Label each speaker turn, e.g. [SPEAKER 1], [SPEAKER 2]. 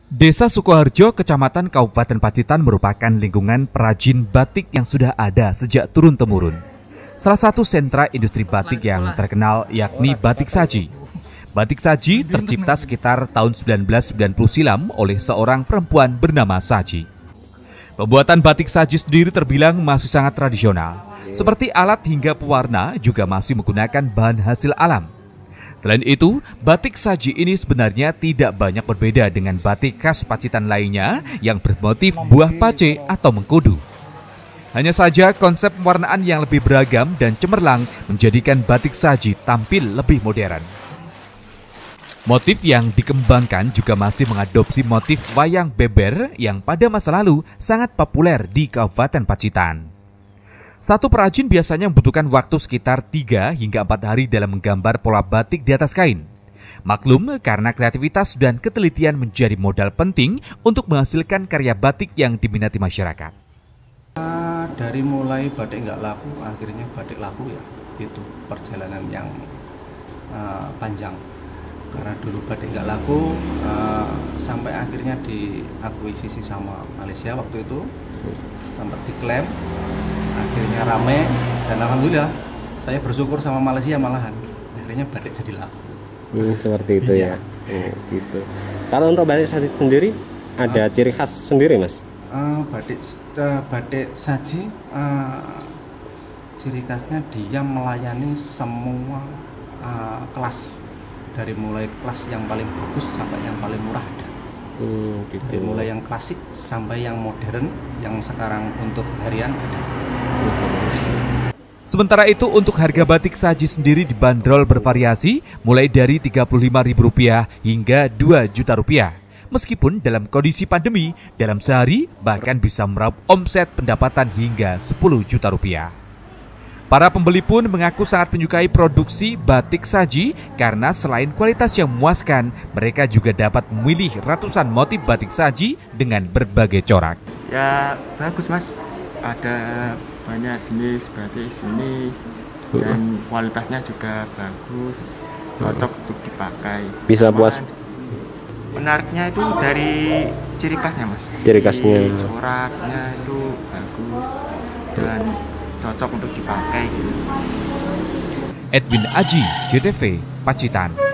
[SPEAKER 1] Desa Sukoharjo, Kecamatan Kabupaten Pacitan merupakan lingkungan perajin batik yang sudah ada sejak turun-temurun. Salah satu sentra industri batik yang terkenal yakni Batik Saji. Batik Saji tercipta sekitar tahun 1990 silam oleh seorang perempuan bernama Saji. Pembuatan batik saji sendiri terbilang masih sangat tradisional. Seperti alat hingga pewarna juga masih menggunakan bahan hasil alam. Selain itu, batik saji ini sebenarnya tidak banyak berbeda dengan batik khas Pacitan lainnya yang bermotif buah pace atau mengkudu. Hanya saja konsep pewarnaan yang lebih beragam dan cemerlang menjadikan batik saji tampil lebih modern. Motif yang dikembangkan juga masih mengadopsi motif wayang beber yang pada masa lalu sangat populer di Kabupaten Pacitan. Satu perajin biasanya membutuhkan waktu sekitar 3 hingga 4 hari dalam menggambar pola batik di atas kain. Maklum karena kreativitas dan ketelitian menjadi modal penting untuk menghasilkan karya batik yang diminati masyarakat.
[SPEAKER 2] Dari mulai batik nggak laku, akhirnya batik laku ya, itu perjalanan yang panjang. Karena dulu batik nggak laku, sampai akhirnya diakuisisi sama Malaysia waktu itu, sempat diklaim, akhirnya rame, dan alhamdulillah saya bersyukur sama Malaysia malahan, akhirnya batik jadi laku.
[SPEAKER 3] Seperti itu ya. Gitu. Kalau untuk batik saji sendiri ada ciri khas sendiri, Mas?
[SPEAKER 2] Batik saji ciri khasnya dia melayani semua kelas. Dari mulai kelas yang paling bagus sampai yang paling murah ada.
[SPEAKER 3] Gitu.
[SPEAKER 2] Dari mulai yang klasik sampai yang modern, yang sekarang untuk harian ada.
[SPEAKER 1] Sementara itu untuk harga batik saji sendiri dibanderol bervariasi mulai dari Rp35.000 hingga Rp2.000.000. Meskipun dalam kondisi pandemi, dalam sehari bahkan bisa meraup omset pendapatan hingga Rp10 juta. Para pembeli pun mengaku sangat menyukai produksi batik saji karena selain kualitas yang memuaskan, mereka juga dapat memilih ratusan motif batik saji dengan berbagai corak.
[SPEAKER 4] Ya bagus, Mas, ada banyak jenis batik sini dan kualitasnya juga bagus, cocok untuk dipakai.
[SPEAKER 3] Bisa puas.
[SPEAKER 4] Menariknya itu dari ciri khasnya, Mas.
[SPEAKER 3] Ciri khasnya.
[SPEAKER 4] Coraknya itu bagus dan cocok untuk dipakai.
[SPEAKER 1] Edwin Aji, JTV, Pacitan.